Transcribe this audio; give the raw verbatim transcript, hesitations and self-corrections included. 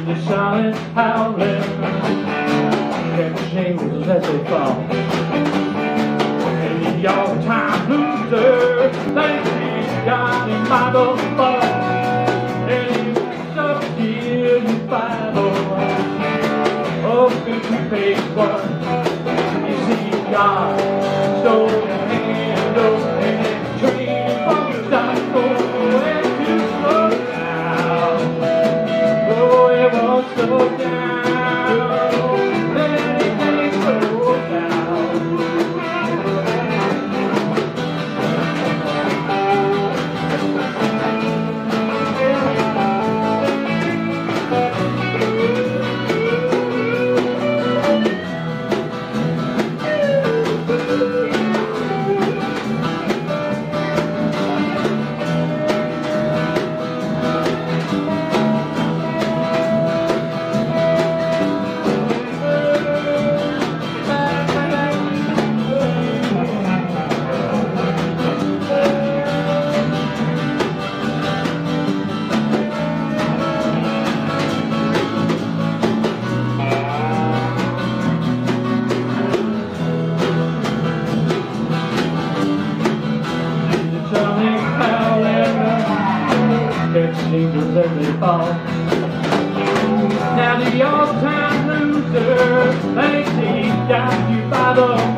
the silent howling, catch shingles as they fall. And the all-time loser thinks he's got him by the ball, and he wakes up here in Bible, open to page one. You see God stole the hand of and dream from the cycle, and you slow down. Oh, it won't slow down. Anything slow down. Shingles as they fall. Now the all-time loser thinks he got you by the